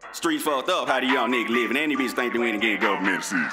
Streets fucked up, how the young nigga living? Any bitch think they win and get government assistance.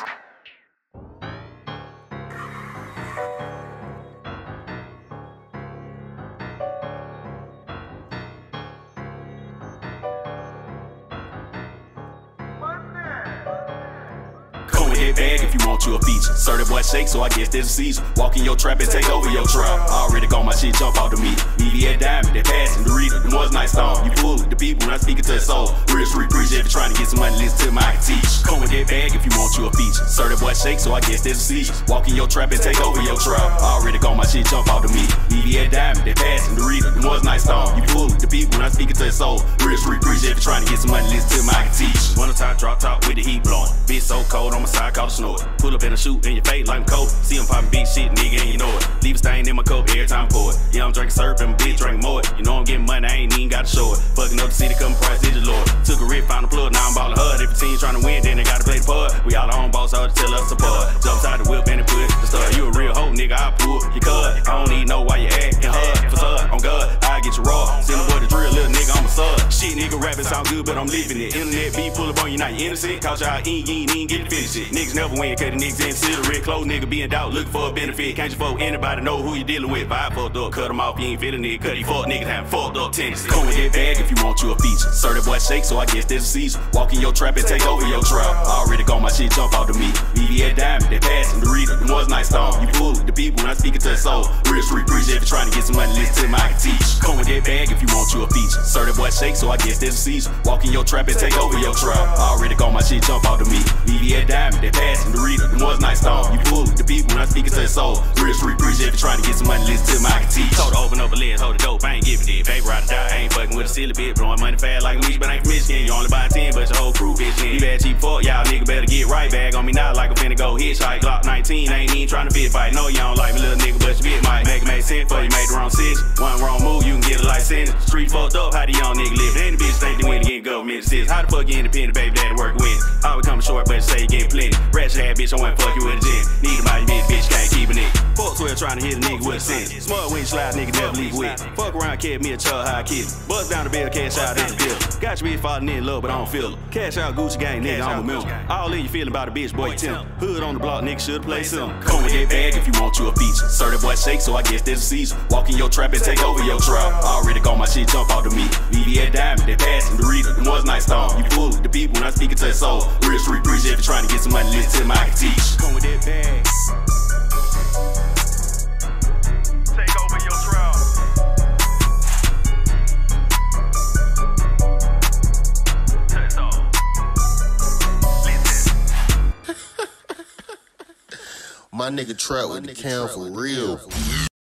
Come with that bag if you want you a feature. Certain boy shake, so I guess there's a season. Walk in your trap and take over your trap. Already got my shit jump out to me. BB at diamond, that passing the reader. The ones nice on. You fool the people when I speak it to the soul. Real street preacher if you're trying to get some money, listen to me, I can teach. Come with that bag if you want you a feature. Certain boy shake, so I guess there's a season. Walk in your trap and take over your trap. Already got my shit jump out to me. BB at diamond, that passing the reader. The ones nice on. You fool the people when I speak it to the soul. Real street preacher if you're trying to get some money, listen to me, I can teach. One time drop top with the heat blowing. Bitch so cold on my side, call the snort. Pull up in a shoot in your face like I'm cold. See him poppin' big shit, nigga, and you know it. Leave a stain in my cup every time I pour it. Yeah, I'm drinking syrup and my bitch drinking more. You know I'm getting money, I ain't even gotta show it. Fucking up the city, come price, did the Lord. Took a rip, found a plug, now I'm ballin' hard. If the team tryna win, then they gotta play the part. We all our own boss, hard to tell us support. Jumps out the whip and it put the stud. You a real hoe, nigga, I pull your cud. I don't even know why you actin' hard. Facade, on God, I get you raw. Send the boy the drill, little nigga, I'm a sub. Shit, nigga, rapping sound good, but I'm leaving it. Internet beat, pull up on you, now you innocent. Cause y'all ain't even get to finish it. Niggas never win, cause the niggas inconsiderate. Close nigga be in doubt, looking for a benefit. Can't you fuck anybody know who you dealing with? Vibe fucked up, cut them off, you ain't feeling it. Cause these fuck niggas having fucked up tendencies. Come with that bag if you want you a feature. Certain boy shake, so I guess there's a season. Walk in your trap and take over your trap. Already got my shit jump out to me. BB at diamond, that passing the reader. The ones nice on. You fool the people when I speak it to the soul. Real street preacher if you're trying to get some money, listen to me, I can teach. Come with that bag if you want you a feature. Certain boy shake, so I guess there's a season. Walk in your trap and take over your trap. Already got my shit jump out to me. BB at diamond, that passing the reader. The ones nice on. You fool the people when I speak it to the soul. Real street preacher if you're trying to get some money, listen to me, I can teach. Told her open up a lens, hold the dope, I ain't giving it. Paper out of die, I ain't fucking with a silly bitch. Blowing money fast like me, but ain't from Michigan. You only buy 10, but your whole crew bitch in. You bad cheap fuck, y'all nigga better get right. Bag on me now like I'm finna go hitchhike. Glock 19, ain't even trying to fit fight. No, you don't like me, little nigga, but you bit might make sense for you made the wrong decision. One wrong move, you can get a life sentence. Street fucked up, how the young nigga live? Any bitch think they win to get government assistance. How the fuck you independent, baby daddy work with? Always coming short, but you say you getting plenty. Ratchet ass bitch, I wanna fuck you with a gin. Need a body bitch, can't keep a nigga. Fuck 12 trying to hit a nigga with a sense. Smart when you slide, nigga never leave with. Fuck around, kid, me a child, how I kill. Buzz down the bill, cash out at the bill. Got your bitch falling in love, but I don't feel it. Cash out Gucci gang, nigga, I'm a member. All in you feeling about a bitch, boy, you tell him. Hood on the block, nigga, should play some. Come with that bag if you want you a feature. Certain boy shake, so I guess there's a season. Walk in your trap and take over your trap. Already got my shit jump out to me. BB at diamond, that passing the reader. The ones nice on. You fool the people when I speak it to the soul. Real street preacher if you're trying to get some money, listen to me, I can teach. Come with that bag. Take over your trap. That's all. Listen. My nigga trap with the cam for real.